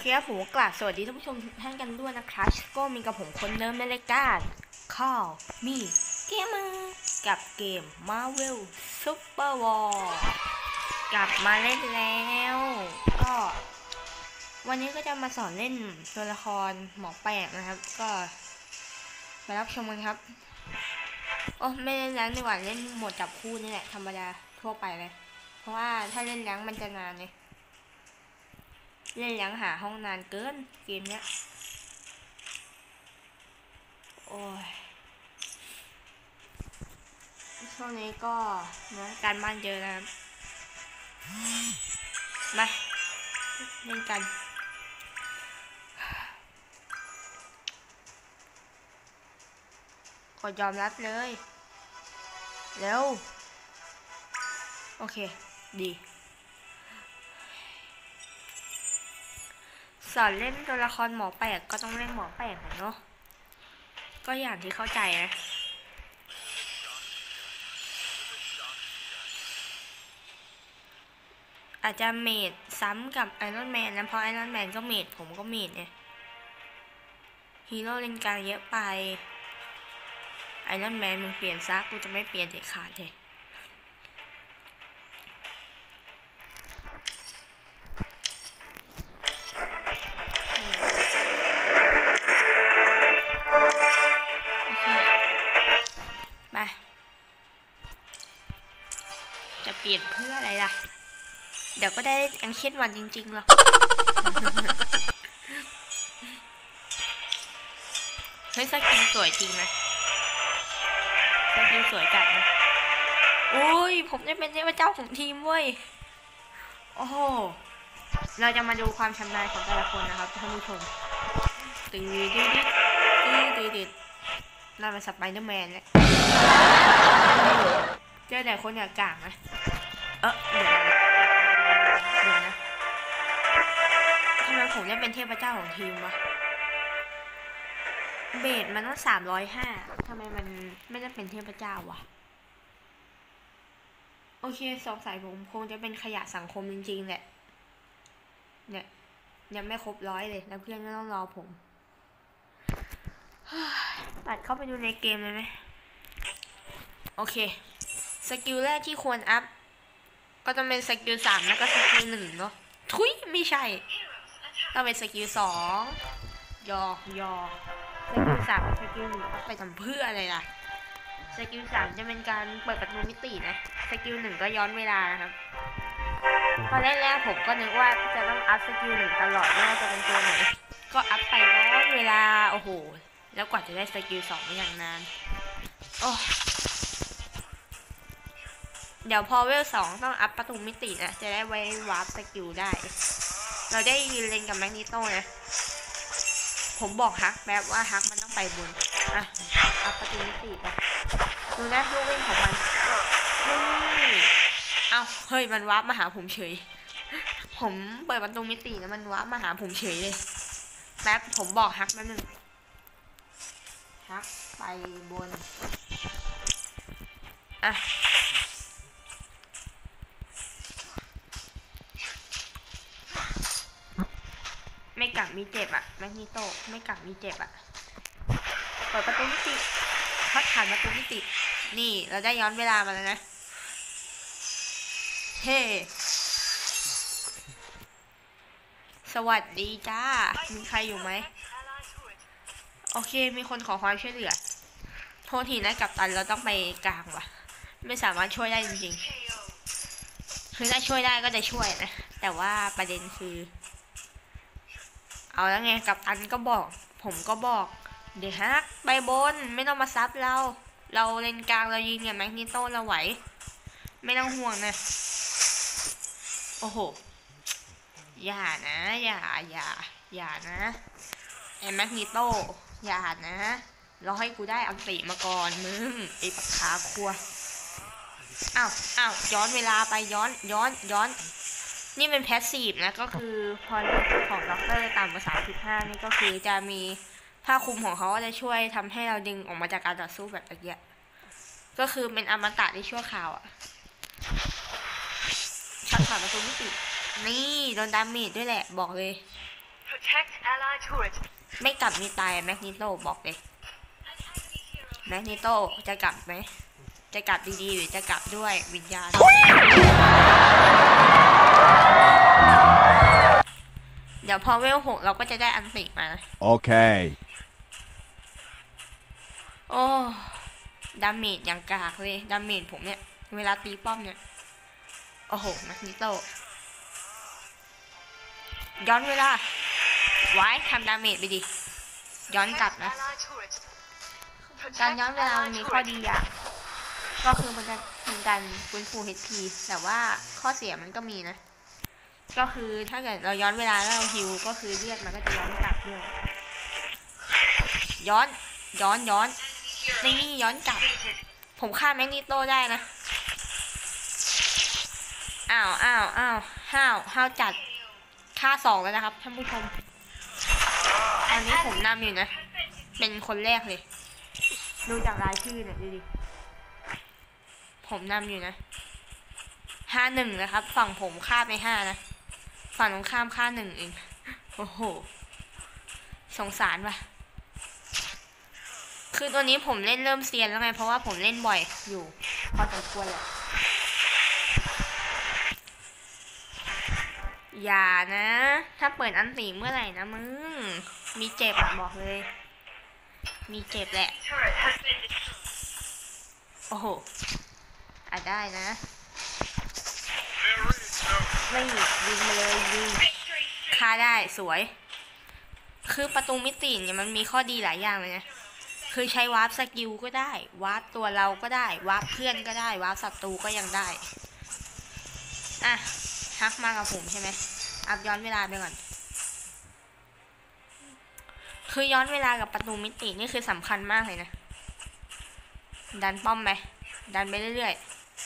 เคครับผมกราบสวัสดีท่านผู้ชมทุกท่านกันด้วยนะครับก็มีกับผมคนเดิมในรายการข้าวมีเกมเมอร์กับเกม Marvel Super War กลับมาเล่นแล้วก็วันนี้ก็จะมาสอนเล่นตัวละครหมอแปลกนะครับก็ไปรับชมกันครับโอ้ไม่เล่นแรงดีกว่าเล่นโหมดจับคู่นี่แหละธรรมดาทั่วไปเลยเพราะว่าถ้าเล่นแรงมันจะนานไงเล่นยังหาห้องนานเกินเกมเนี้ยโอ้ยช่วงนี้ก็นะการบ้านเยอะนะครับมาเล่นกันกดยอมรับเลยเร็วโอเคดีสอนเล่นตัวละครหมอแปลกก็ต้องเล่นหมอแปลกเนาะก็อย่างที่เข้าใจนะอาจจะเมดซ้ำกับไอรอนแมนนะเพราะไอรอนแมนก็เมดผมก็เมดเนี่ยฮีโร่เล่นกลางเยอะไปไอรอนแมนมึงเปลี่ยนซะกูจะไม่เปลี่ยนเด็ดขาดเลยจะเปลี่ยนเพื่ออะไรล่ะเดี๋ยวก็ได้อังเช่นวันจริงๆหรอกเฮ้ยสกินสวยจริงนะสกินสวยจัดนะอุ้ยผมจะเป็นเทพเจ้าของทีมเว้ยโอ้โหเราจะมาดูความชำนาญของแต่ละคนนะครับท่านผู้ชมตื่นน่าเป็นสไปเดอร์แมนเลยเจอแต่คนอย่างกากนะเดี๋ยวนะทำไมผมจะเป็นเทพเจ้าของทีมวะเบสมันต้อง305ทำไมมันไม่ได้เป็นเทพเจ้าวะโอเคสงสัยผมคงจะเป็นขยะสังคมจริงๆแหละเนี่ยยังไม่ครบ100เลยแล้วเพื่อนก็ต้องรอผมตัดเข้าไปดูในเกมเลยไหมโอเคสกิลแรกที่ควรอัพก็จะเป็นสกิล3แล้วก็สกิล1เนาะทุยไม่ใช่ต้องเป็นสกิล2ยอสกิล3กับสกิล1ไปทำเพื่ออะไรล่ะสกิล3จะเป็นการเปิดประตูมิตินะสกิล1ก็ย้อนเวลานะครับตอนแรกผมก็นึกว่าจะต้องอัพสกิล1ตลอดไม่ว่าจะเป็นตัวไหนก็อัพไปย้อนเวลาโอ้โหแล้วกว่าจะได้สกิล2ไม่อย่างนานโอ้เดี๋ยวพอเวล2ต้องอัพประตูมิตินะจะได้ไว้วาร์ปสกิลได้เราได้ยืนเล่นกับแมกนีโต้นะผมบอกฮักแบบว่าฮักมันต้องไปบนอัพประตูมิตินะดูนะลูกวิ่งของมันเอาเฮ้ยมันวาร์ปมาหาผมเฉยผมเปิดประตูมิติแล้วมันวาร์ปมาหาผมเฉยเลยแป๊บผมบอกฮักมาหนึ่งฮักไปบนไม่กัดมีเจ็บแมกนีโต้ไม่กัดมีเจ็บเปิดประตูมิติพัดผ่านประตูมิตินี่เราได้ย้อนเวลามาแล้วนะเฮ้สวัสดีจ้ามีใครอยู่ไหมโอเคมีคนขอความช่วยเหลือโทษทีนะกัปตันเราต้องไปกลางว่ะไม่สามารถช่วยได้จริงๆคือถ้าช่วยได้ก็จะช่วยนะแต่ว่าประเด็นคือเอาแล้วไงกัปตันก็บอกผมก็บอกเดี๋ยวฮักไปบนไม่ต้องมาซับเราเล่นกลางเรายิงกับแมกนีโต้เราไหวไม่ต้องห่วงนะโอ้โหอย่านะอย่านะไอ้แมกนีโต้อย่านะรอให้กูได้อันติมาก่อนมึงไอ้ปากคาครัวอ้าวย้อนเวลาไปย้อนนี่เป็นแพสซีฟนะก็คือพอของด็อกเตอร์ต่ำกว่า35นี่ก็คือจะมีผ้าคลุมของเขาจะช่วยทำให้เราดึงออกมาจากการต่อสู้แบบตะเกียบก็คือเป็นอมตะในชั่วคราวช็อตผ่านประตูมิตินี่โดนดาเมจด้วยแหละบอกเลยไม่กลับมีตายแมกนิโตบอกเลยแมกนิโตจะกลับไหมจะกลับดีๆหรือจะกลับด้วยวิญญาณเดี๋ยวพอเวล 6เราก็จะได้อันติมาโอเคโอ้ดาเมจอย่างกากเลยดาเมจผมเนี่ยเวลาตีป้อมเนี่ยโอ้โหแมกนิโตย้อนเวลาไว้ทำดาเมจไปดิย้อนกลับนะการย้อนเวลามันมีข้อดีอย่างก็คือมันจะเป็นการฟื้นฟู HP แต่ว่าข้อเสียมันก็มีนะก็คือถ้าเกิดเราย้อนเวลาแล้วเราฮิวก็คือเลือดมันก็จะย้อนกลับด้วยย้อนนี่ย้อนกลับผมฆ่าแมกนิโตได้นะอ้าวห้าวจัดฆ่า2แล้วนะครับท่านผู้ชมอันนี้ผมนำอยู่นะเป็นคนแรกเลยดูจากรายชื่อเนี่ยดูดิผมนำอยู่นะ5-1นะครับฝั่งผมฆ่าไป5นะฝั่งตรงข้ามฆ่า1เองโอ้โหสงสารว่ะคือตัวนี้ผมเล่นเริ่มเซียนแล้วไงเพราะว่าผมเล่นบ่อยอยู่พอสมควรแหละอย่านะถ้าเปิดอันตีเมื่อไหร่นะมึงมีเจ็บบอกเลยมีเจ็บแหละโอ้โหได้นะไม่ยิงมาเลยยิงฆ่าได้สวยคือประตูมิติเนี่ยมันมีข้อดีหลายอย่างเลยนะคือใช้วาร์ปสกิลก็ได้วาร์ปตัวเราก็ได้วาร์ปเพื่อนก็ได้วาร์ปศัตรูก็ยังได้อ่ะฮักมากับผมใช่ไหมอัพย้อนเวลาไปก่อนคือย้อนเวลากับประตูมิตินี่คือสำคัญมากเลยนะดันป้อมไปดันไปเรื่อย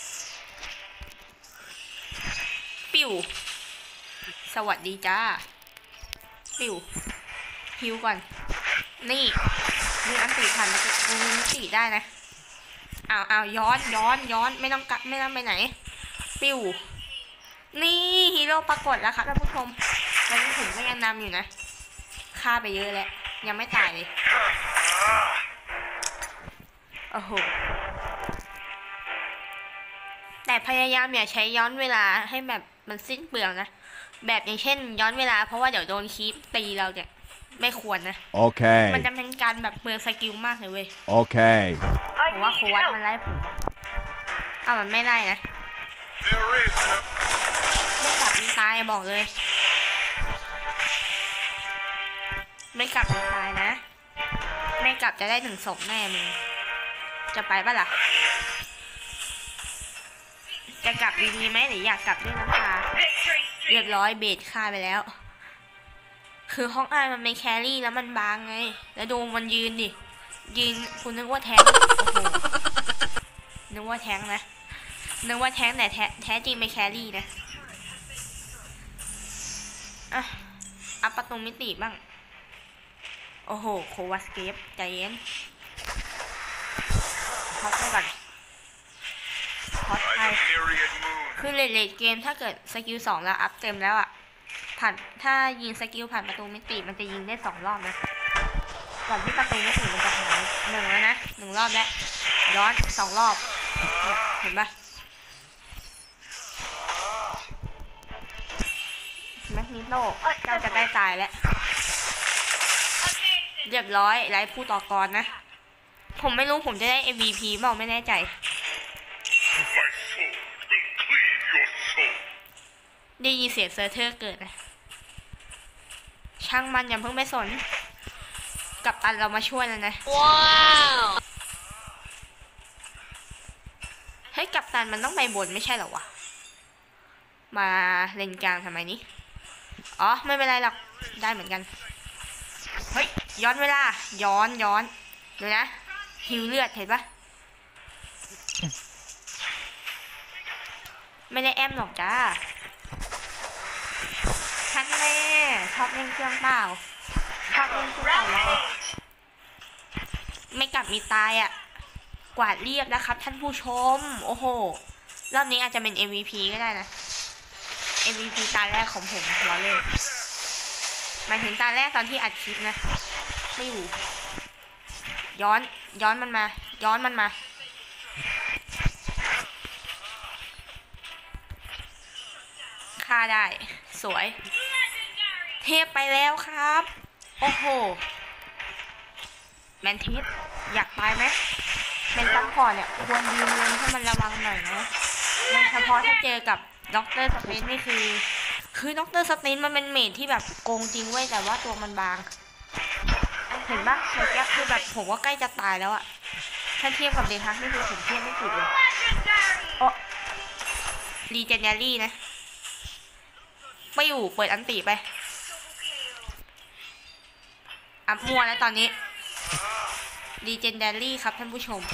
ๆปิวสวัสดีจ้าปิวฮิวก่อนนี่อันติผ่านประตูมิติได้นะเอาย้อนไม่ต้องไปไหนปิวนี่ฮีโร่ปรากฏแล้วครับท่านผู้ชมตอนนี้ผมก็ยังนำอยู่นะฆ่าไปเยอะแล้วยังไม่ตายเลยโอ้โหแต่พยายามอย่าใช้ย้อนเวลาให้แบบมันสิ้นเปลืองนะแบบอย่างเช่นย้อนเวลาเพราะว่าเดี๋ยวโดนคีปตีเราเนี่ยไม่ควรนะโอเคมันจะเป็นการแบบเปลืองสกิลมากเลยเว้ยโอเคเพราะว่าโควัตมันไล่ผมมันไม่ไล่นะไม่กลับมีตายบอกเลยไม่กลับมีตายนะไม่กลับจะได้1 ศพแน่มึงจะไปปะล่ะจะกลับดีๆไหมหรืออยากกลับด้วยน้ำตาเรียบร้อยเบสฆ่าไปแล้วคือห้องอ้ายมันเป็นแครี่แล้วมันบางไงแล้วดูมันยืนดิยืนคุณนึกว่าแท้งโอ้โหนึกว่าแท้งนะนึกว่าแท้งแต่แท้จริงเป็นแครี่นะอัพประตูมิติบ้างโอ้โหโควัสเกฟใจเย็นพักไปก่อนพักไปคือเลทเกมถ้าเกิดสกิล2แล้วอัพเต็มแล้วอ่ะถ้ายิงสกิลผ่านประตูมิติมันจะยิงได้2 รอบนะก่อนที่ประตูมิติมันจะหาย1แล้วนะ1 รอบแล้วย้อน2 รอบเห็นปะแมกนิโตเจ้าจะได้ตายแล้วเรียบร้อยไร้ผู้ต่อกรนะผมไม่รู้ผมจะได้ MVP เปล่าไม่แน่ใจได้ยินเสียงเซอร์เทอร์เกิดนะช่างมันอย่าเพิ่งไปสนกับตันเรามาช่วยแล้วนะว้าวเฮ้ยกับตันมันต้องไปบนไม่ใช่เหรอวะมาเลนกลางทำไมนี้อ๋อไม่เป็นไรหรอกได้เหมือนกันเฮ้ยย้อนเวลาย้อนดูนะฮิวเลือดเห็นปะไม่ได้แอมหรอกจ้าท่านแม่ชอบเล่นเครื่องเปล่าชอบเล่นเครื่องเปล่าไม่กลับมีตายอ่ะกวาดเรียบนะครับท่านผู้ชมโอ้โหรอบนี้อาจจะเป็น MVP ก็ได้นะ MVP ตาแรกของผมล้อเล่นหมายถึงตาแรกตอนที่อัดคลิปนะไม่อยู่ย้อนมันมาฆ่าได้สวยเทพไปแล้วครับโอ้โหแมนทิสอยากตายไหมเป็นซัพพอร์ตเนี่ยควรยืนให้มันระวังหน่อยนะโดยเฉพาะถ้าเจอกับด็อกเตอร์สเปนนี่คือด็อกเตอร์สเปนมันเป็นเมจที่แบบโกงจริงเว้ยแต่ว่าตัวมันบางเห็นปะเมื่อกี้คือแบบผมว่าใกล้จะตายแล้วอะถ้าเทียบกับเดทักนี่คือผมเทียบไม่ถูกเลยโอ้รีเจนเนอรี่นะไม่อยู่เปิดอันติไปอัพมัวแล้วตอนนี้รีเจนเนอรี่ครับท่านผู้ชม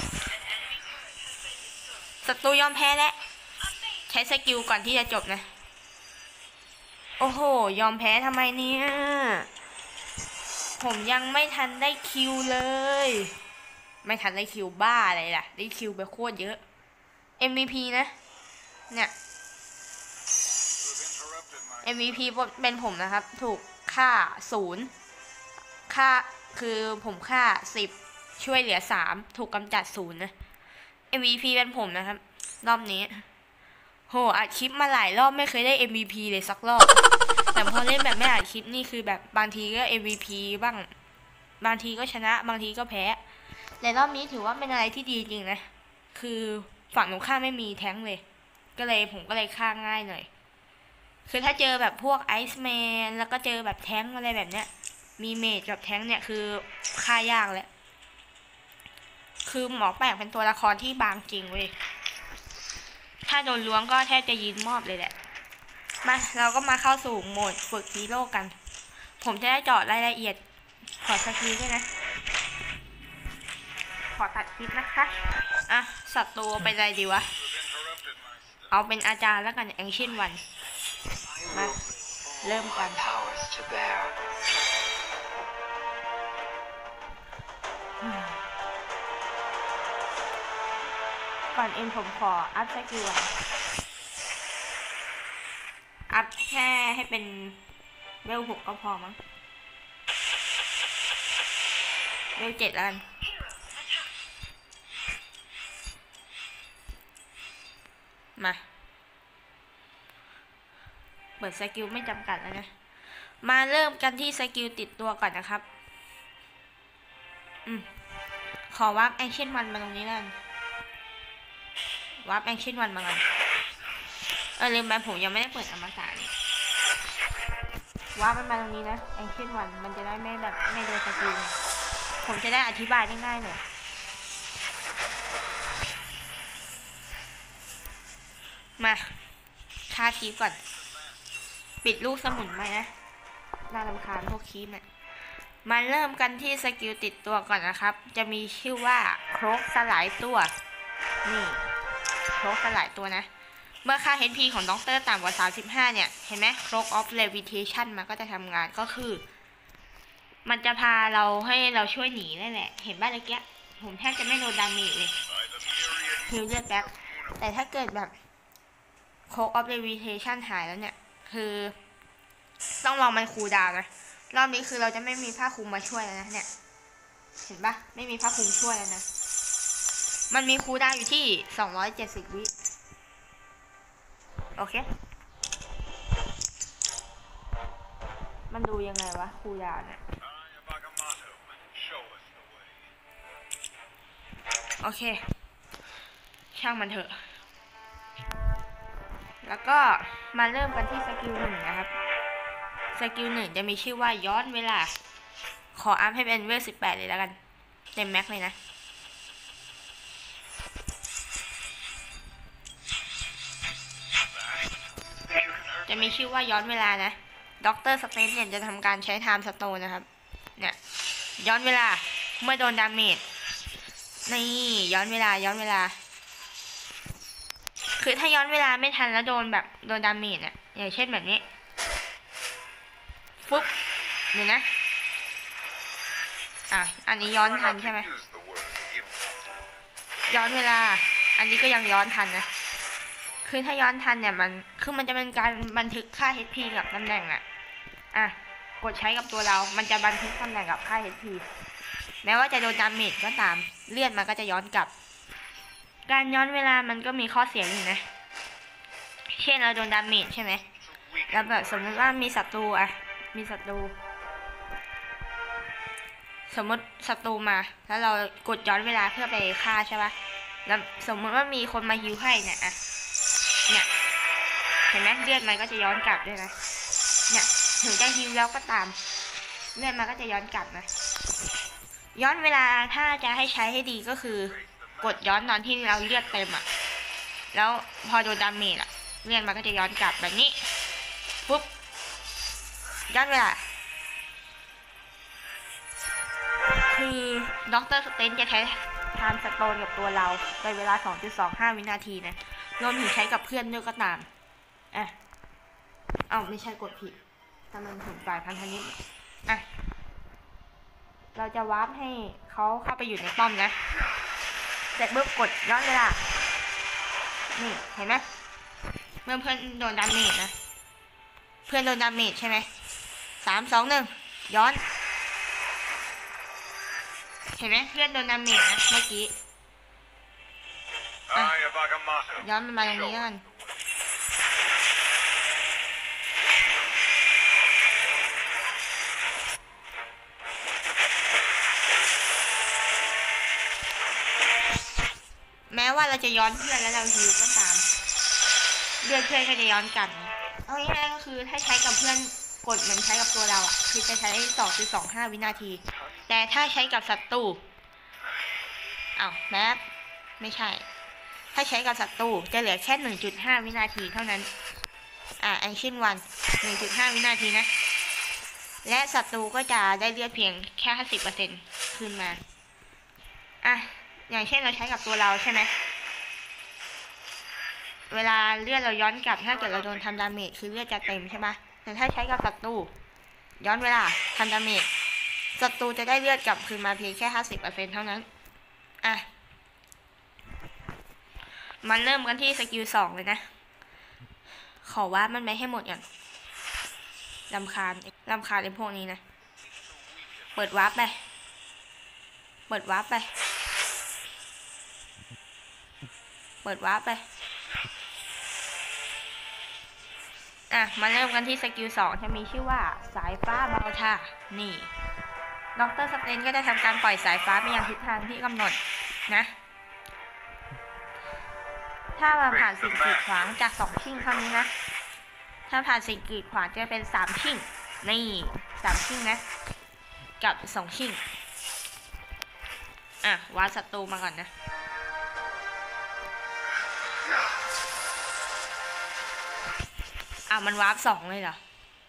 ศัตรูยอมแพ้แล้วใช้สกิลก่อนที่จะจบนะโอ้โหยอมแพ้ทำไมเนี่ยผมยังไม่ทันได้คิวเลยไม่ทันได้คิวบ้าอะไรล่ะได้คิวไปโคตรเยอะ MVP นะเนี่ย MVP เป็นผมนะครับถูกค่า0ค่าคือผมค่า10ช่วยเหลือ3ถูกกำจัด0นะ MVP เป็นผมนะครับรอบนี้โหอัดคลิปมาหลายรอบไม่เคยได้ MVP เลยสักรอบ แต่พอเล่นแบบไม่อัดคลิปนี่คือแบบบางทีก็ MVP บ้างบางทีก็ชนะบางทีก็แพ้แต่รอบนี้ถือว่าเป็นอะไรที่ดีจริงนะคือฝั่งตรงข้ามไม่มีแท้งเลยผมก็เลยฆ่าง่ายหน่อยคือถ้าเจอแบบพวกไอซ์แมนแล้วก็เจอแบบแท้งอะไรแบบเนี้ยมีเมจกับแท้งเนี่ยคือฆ่ายากแหละคือหมอแปลกเป็นตัวละครที่บางจริงเว้ยถ้าโดนล้วงก็แทบจะยืนมอบเลยแหละมาเราก็มาเข้าสู่โหมดฝึกฮีโร่กันผมจะได้เจาะรายละเอียดขอสกิลด้วยนะขอตัดคลิปนะคะอ่ะศัตรูเป็นอะไรดีวะเอาเป็นอาจารย์แล้วกันแองเช่นวันมาเริ่มกันก่อนเอ็นผมขออัพสกิลอัพแค่ให้เป็นเวล6ก็พอมั้งเวล7แล้วกันมาเปิดสกิลไม่จำกัดแล้วนะมาเริ่มกันที่สกิลติดตัวก่อนนะครับขอวาร์ปแอคชั่นวันมาตรงนี้แล้ววาร์ปแอคชั่นวันมาก่อนลืมไปผมยังไม่ได้เปิดอมตะนี่วาร์ปมันมาตรงนี้นะแอคชั่นวันมันจะได้ไม่แบบไม่โดนสกิลผมจะได้อธิบายได้ง่ายหน่อยมาค่าคีบก่อนปิดลูกสมุนไปนะน่ารำคาญพวกคีบเนี่ยมาเริ่มกันที่สกิลติดตัวก่อนนะครับจะมีชื่อว่าโครกสลายตัวนี่โครกสลายตัวนะเมื่อค่า HP ของด็อกเตอร์ต่ำกว่า35เนี่ยเห็นไหมโครกออฟเลวิเทชันมันก็จะทำงานก็คือมันจะพาเราให้เราช่วยหนีนั่นแหละเห็นบ้านเมื่อกี้ผมแทบจะไม่โดนดาเมจเลยฮิลเลือดแป๊บแต่ถ้าเกิดแบบโคกออฟเลวิเทชันหายแล้วเนี่ยคือต้องลองมันคูลดาวน์นะรอบนี้คือเราจะไม่มีผ้าคลุมมาช่วยแล้วนะเนี่ยเห็นปะไม่มีผ้าคลุมช่วยแล้วนะมันมีคูลดาวน์อยู่ที่270วิโอเคมันดูยังไงวะคูลดาวน์เนี่ยโอเคช่างมันเถอะแล้วก็มาเริ่มกันที่สกิล1นะครับสกิล1จะมีชื่อว่าย้อนเวลาขออัพให้เป็นเวล18เลยแล้วกันเต็มแม็กเลยนะจะมีชื่อว่าย้อนเวลานะด็อกเตอร์สเตนเนี่ยจะทำการใช้ไทม์สโตนนะครับเนี่ยย้อนเวลาเมื่อโดนดาเมจนี่ย้อนเวลาคือถ้าย้อนเวลาไม่ทันแล้วโดนดาเมจเนี่ยอย่างเช่นแบบนี้ปุ๊บนี่นะอันนี้ย้อนทันใช่ไหมย้อนเวลาอันนี้ก็ยังย้อนทันนะคือถ้าย้อนทันเนี่ยมันจะเป็นการบันทึกค่า HP กับตำแหน่งกดใช้กับตัวเรามันจะบันทึกตำแหน่งกับค่า HP แม้ว่าจะโดนดาเมจก็ตามเลือดมันก็จะย้อนกลับการย้อนเวลามันก็มีข้อเสียอยู่นะเช่นเราโดนดาเมจใช่ไหมแล้วแบบสมมติว่ามีศัตรูมีศัตรูสมมติศัตรูมาแล้วเรากดย้อนเวลาเพื่อไปฆ่าใช่ปะแล้วสมมติว่ามีคนมาฮิวให้เนี่ยเนี่ยเห็นไหมเลือดมันก็จะย้อนกลับด้วยนะเนี่ยถึงจะฮิวแล้วก็ตามเลือดมันก็จะย้อนกลับนะย้อนเวลาถ้าจะให้ใช้ให้ดีก็คือกดย้อนตอนที่เราเลือดเต็มแล้วพอโดนดาเมจเลือดมันก็จะย้อนกลับแบบนี้ปุ๊บย้อนเวลาคือด็อกเตอร์สเตนจะใช้ไทม์สโตนกับตัวเราในเวลา 2.25 วินาทีนะรวมถึงใช้กับเพื่อนด้วยก็ตามไม่ใช่กดผิดถ้ามันถึงฝ่ายพันธมิตรเราจะวาร์ปให้เขาเข้าไปอยู่ในป้อมนะเสร็จปุ๊บกดย้อนเวลานี่เห็นไหมเมื่อเพื่อนโดนดาเมจนะเพื่อนโดนดาเมจใช่ไหม3 2 1ย้อนเห็นไหมเพื่อนโดนดาเมจนะเมื่อกี้ย้อนมันมาตรงนี้กันแม้ว่าเราจะย้อนเพื่อนแล้วเราฮิวก็ตามเลือดเพื่อนก็จะย้อนกลับเอาง่ายๆก็คือถ้าใช้กับเพื่อนกดเหมือนใช้กับตัวเราคือจะใช้ 2.25 วินาทีแต่ถ้าใช้กับศัตรูแป๊บไม่ใช่ถ้าใช้กับศัตรูจะเหลือแค่ 1.5 วินาทีเท่านั้นแอคชั่นวัน 1.5 วินาทีนะและศัตรูก็จะได้เลือดเพียงแค่ 50% ขึ้นมาอย่างเช่นเราใช้กับตัวเราใช่ไหมเวลาเลือดเราย้อนกลับถ้าเกิดเราโดนทำดาเมจคือเลือดจะเต็มใช่ไหมแต่ถ้าใช้กับศัตรูย้อนเวลาทำดาเมจศัตรูจะได้เลือดกลับคืนมาเพียงแค่ 50% เท่านั้นมันเริ่มกันที่สกิล 2เลยนะขอว่ามันไปให้หมดก่อนรำคาญไอ้พวกนี้นะเปิดวาร์ปไปเปิดวาร์ปไปมาเริ่มกันที่สกิล 2จะมีชื่อว่าสายฟ้าเบาท่านี่ด็อกเตอร์สเตนก็จะทำการปล่อยสายฟ้าไปยังทิศทางที่กำหนดนะถ้ามาผ่านสิ่งกีดขวางจาก2ชิ่งเท่านี้นะถ้าผ่านสิ่งกีดขวางจะเป็น3ชิ่งนี่3ชิ่งนะกับ2ชิ่งวาดศัตรูมาก่อนนะมันวาร์ป2เลยเหรอ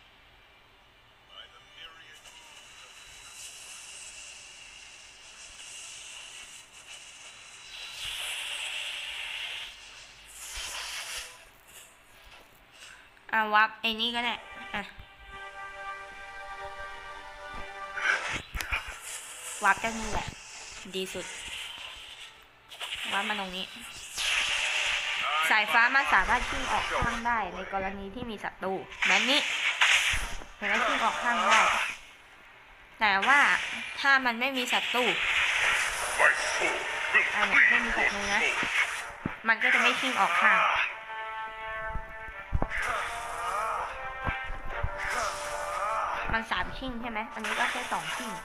วาร์ปไอ้นี่ก็ได้วาร์ปจากนี่แหละดีสุดวาร์ปมาตรงนี้สายฟ้ามันสามารถชิ่งออกข้างได้ในกรณีที่มีศัตรูแบบนี้เห็นไหมชิ่งออกข้างได้แต่ว่าถ้ามันไม่มีศัตรูไม่มีศัตรูนะมันก็จะไม่ชิ่งออกข้างมัน3ชิ่งใช่ไหมอันนี้ก็แค่2ชิ่ง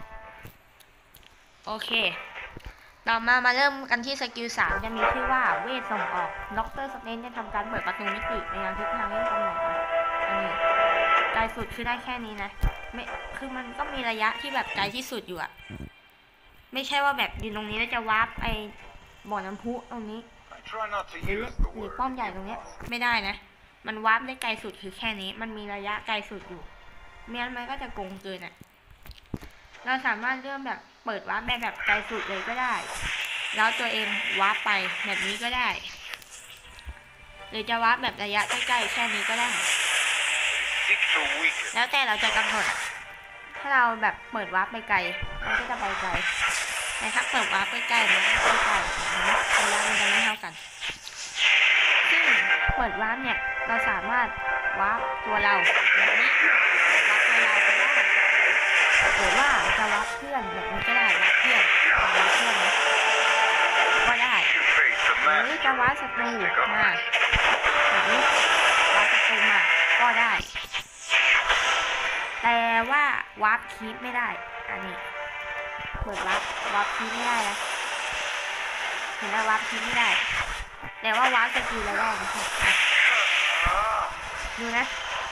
โอเคเรามาเริ่มกันที่สกิล 3จะมีชื่อว่าเวทส่งออกด็อกเตอร์สเตนจะทำการเปิดประตูมิติในทิศทางที่กำหนดอันนี้ไกลสุดคือได้แค่นี้นะไม่คือมันก็มีระยะที่แบบไกลที่สุดอยู่ไม่ใช่ว่าแบบอยู่ตรงนี้แล้วจะวาร์ปบ่อน้ำพุตรงนี้หรือป้อมใหญ่ตรงนี้ไม่ได้นะมันวาร์ปได้ไกลสุดคือแค่นี้มันมีระยะไกลสุดอยู่ไม่งั้นมันก็จะโกงเกินเราสามารถเริ่มแบบเปิดวาร์ปแบบไกลสุดเลยก็ได้แล้วตัวเองวาร์ปไปแบบนี้ก็ได้หรือจะวาร์ปแบบระยะใกล้ๆแค่นี้ก็ได้แล้วแต่เราจะกำหนดถ้าเราแบบเปิดวาร์ปไปไกลมันก็จะไปไกลแต่ถ้าเปิดวาร์ปไปใกล้มันก็ใกล้ระยะมันจะไม่เท่ากันซึ่งเปิดวาร์ปเนี่ยเราสามารถวาร์ปตัวเราแบบนี้วาร์ปตัวเราก็ได้หรือว่าจะวัดเพื่อนแบบนี้ก็ได้วัดเพื่อนนะก็ได้หรือจะวัดศัตรูมาแบบนี้วัดศัตรูมาก็ได้แต่ว่าวัดคีปไม่ได้อันนี้เปิดวัดคีปไม่ได้นะเห็นไหมวัดคีปไม่ได้แต่ว่าวัดสกิลแล้วนะครับดูนะ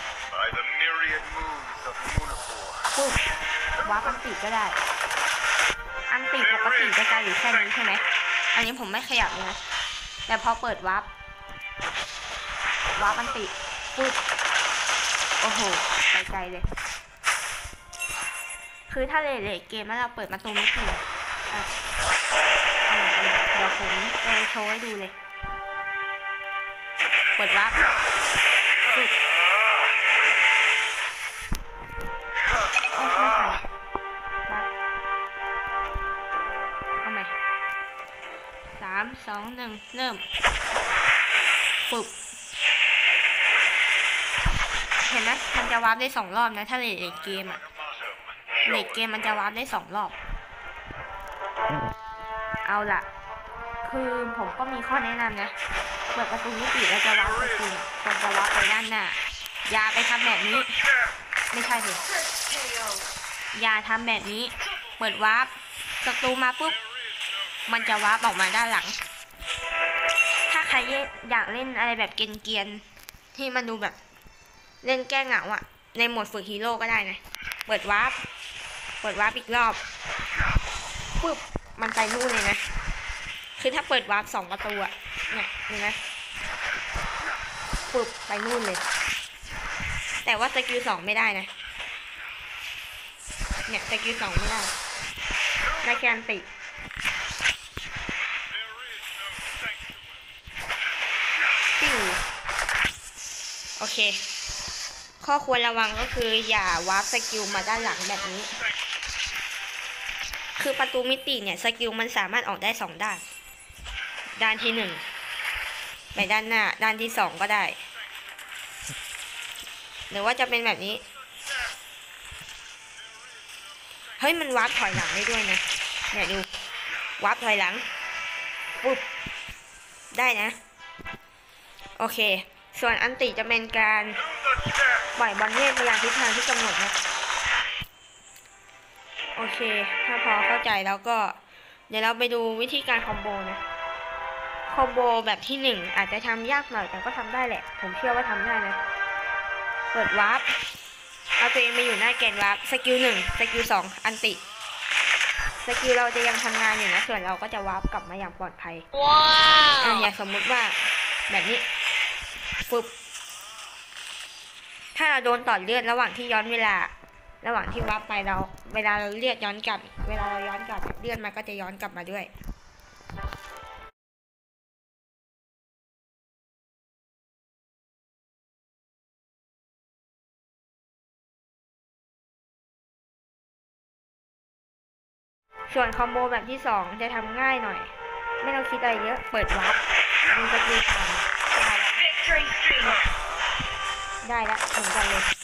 ปุ๊บวัดอันติก็ได้อันติปกติจะอยู่แค่นี้ใช่ไหมอันนี้ผมไม่ขยับเลยนะแต่พอเปิดวับอันติปุ๊บโอ้โหไปไกลเลยคือถ้าเลทเกมแล้วเราเปิดประตูไม่ถึงเดี๋ยวผมโชว์ให้ดูเลยเปิดวับปุ๊บเอาใหม่3 2 1เริ่มปุ๊บเห็นไหมมันจะวาร์ปได้2 รอบนะถ้าเลทเกมมันจะวาร์ปได้2 รอบเอาล่ะคือผมก็มีข้อแนะนำนะเปิดประตูมิติแล้วจะวาร์ปประตูคนจะวาร์ปไปด้านหน้าอย่าไปทำแบบนี้ไม่ใช่ดิอย่าทำแบบนี้เปิดวาร์ปศัตรูมาปุ๊บมันจะวาร์ปออกมาด้านหลังถ้าใครอยากเล่นอะไรแบบเกรียนๆที่มันดูแบบเล่นแก้เหงาอ่ะในโหมดฝึกฮีโร่ก็ได้นะเปิดวาร์ปอีกรอบปุ๊บมันไปนู่นเลยนะคือถ้าเปิดวาร์ป2 ประตูอ่ะเนี่ยเห็นไหมปุ๊บไปนู่นเลยแต่ว่าสกิล2ไม่ได้นะเนี่ยสกิล2ไม่ได้แค่อันติปิ้วโอเคข้อควรระวังก็คืออย่าวาร์ปสกิลมาด้านหลังแบบนี้คือประตูมิติเนี่ยสกิลมันสามารถออกได้2 ด้านด้านที่1ไปด้านหน้าด้านที่2ก็ได้หรือว่าจะเป็นแบบนี้เฮ้ยมันวาร์ปถอยหลังได้ด้วยนะเนี่ยดูวาร์ปถอยหลังปุ๊บได้นะโอเคส่วนอันติจะเป็นการปล่อยบอลเวทไปยังทิศทางที่กำหนดนะโอเคถ้าพอเข้าใจแล้วก็เดี๋ยวเราไปดูวิธีการคอมโบนะคอมโบแบบที่1อาจจะทำยากหน่อยแต่ก็ทำได้แหละผมเชื่อว่าทำได้นะเปิดวาร์ปเอาตัวเองไปอยู่หน้าแกนวาร์ปสกิล1สกิล2อันติสกิลเราจะยังทำงานอยู่นะส่วนเราก็จะวาร์ปกลับมาอย่างปลอดภัยว้าวอย่างสมมุติว่าแบบนี้ปุ๊บถ้าเราโดนต่อเลือดระหว่างที่ย้อนเวลาระหว่างที่วาร์ปไปเราเวลาเราเลือดย้อนกลับเวลาเราย้อนกลับเลือดมันก็จะย้อนกลับมาด้วยส่วนคอมโบแบบที่2จะทำง่ายหน่อยไม่ต้องคิดอะไรเยอะเปิดวาร์ปดูสกิลทำได้แล้วเหมือนกันเลย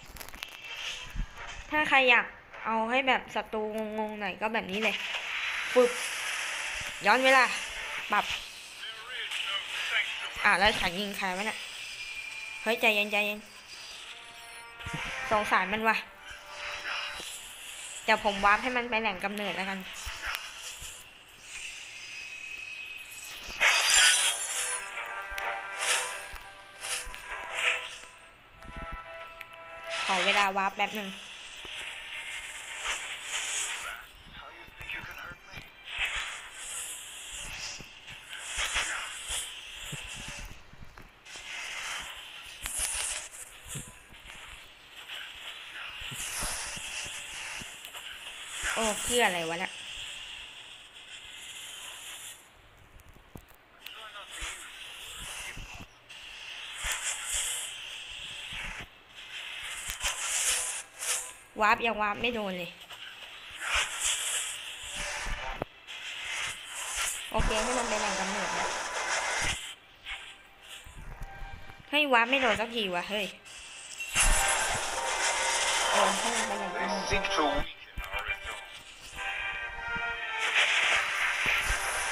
ถ้าใครอยากเอาให้แบบศัตรูงงๆหน่อยก็แบบนี้เลยปุ๊บย้อนเวลาปรับแล้วฉันยิงใครวะเนี่ยเฮ้ยใจเย็นสงสารมันว่ะเดี๋ยวผมวาร์ปให้มันไปแหล่งกำเนิดแล้วกันขอเวลาวาร์ปแป๊บนึงโอ้เพื่ออะไรวะเนี่ยวาร์ปยังวาร์ปไม่โดนเลยโอเคให้มันเป็นแหล่งกำเนิดนะให้วาร์ปไม่โดนสักทีวะเฮ้ยให้มันเป็นแหล่งกำเนิด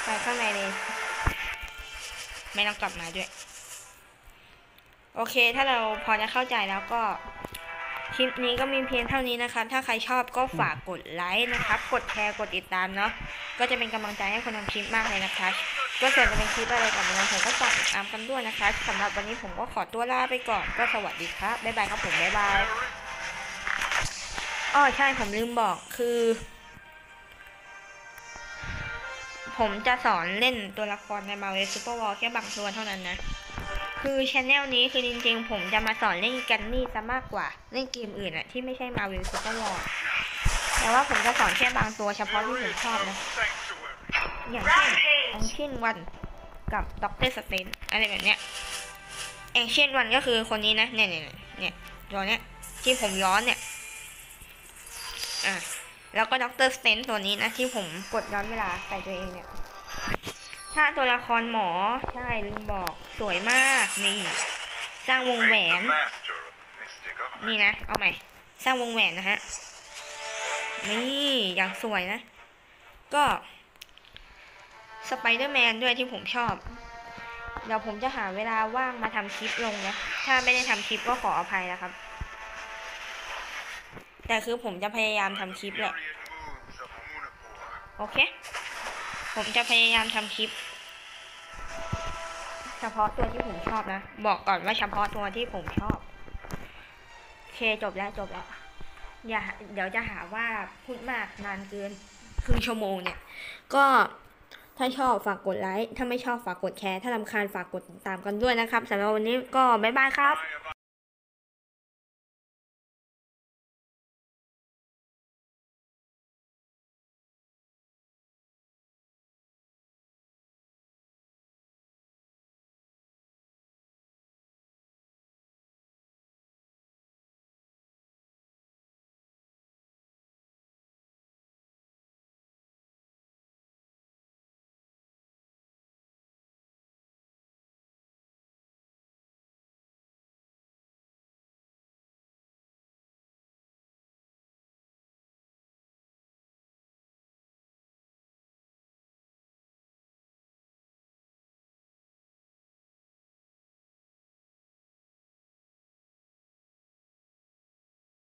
ไปข้างในเลยไม่ต้องกลับมาด้วยโอเคถ้าเราพอจะเข้าใจแล้วก็คลิปนี้ก็มีเพียงเท่านี้นะครับถ้าใครชอบก็ฝากกดไลค์นะครับกดแชร์กดติดตามเนาะก็จะเป็นกำลังใจให้คนทำคลิปมากเลยนะคะก็ส่วนจะเป็นคลิปอะไรกับน้องผมก็ฝากติดตามกันด้วยนะคะสำหรับวันนี้ผมก็ขอตัวลาไปก่อนก็สวัสดีครับบ๊ายบายครับผมบ๊ายบายอ้อใช่ผมลืมบอกคือผมจะสอนเล่นตัวละครใน Marvel Super War แค่บางตัวเท่านั้นนะคือชแนลนี้คือจริงๆผมจะมาสอนเล่นกันนี่ซะมากกว่าเล่นเกมอื่นอะที่ไม่ใช่ Marvel Super War แต่ว่าผมจะสอนแค่บางตัวเฉพาะที่ผมชอบนะอย่างเช่น Ancient One กับ Doctor Strange อะไรแบบเนี้ย Ancient One ก็คือคนนี้นะเนี่ยตัวเนี้ยที่ผมย้อนเนี่ยแล้วก็ด็อกเตอร์สเตนตัวนี้นะที่ผมกดย้อนเวลาใส่ตัวเองเนี่ยถ้าตัวละครหมอใช่ลืมบอกสวยมากนี่สร้างวงแหวนนี่นะเอาใหม่สร้างวงแหวนนะฮะนี่อย่างสวยนะก็สไปเดอร์แมนด้วยที่ผมชอบเดี๋ยวผมจะหาเวลาว่างมาทำคลิปลงนะถ้าไม่ได้ทำคลิปก็ขออภัยนะครับแต่คือผมจะพยายามทำคลิปแหละโอเคผมจะพยายามทำคลิปเฉพาะตัวที่ผมชอบนะบอกก่อนว่าเฉพาะตัวที่ผมชอบโอเคจบแล้วเดี๋ยวจะหาว่าพูดมากนานเกินครึ่งชั่วโมงเนี่ยก็ถ้าชอบฝากกดไลค์ถ้าไม่ชอบฝากกดแชร์ถ้ารำคาญฝากกดติดตามกันด้วยนะครับสำหรับวันนี้ก็บ๊ายบายครับ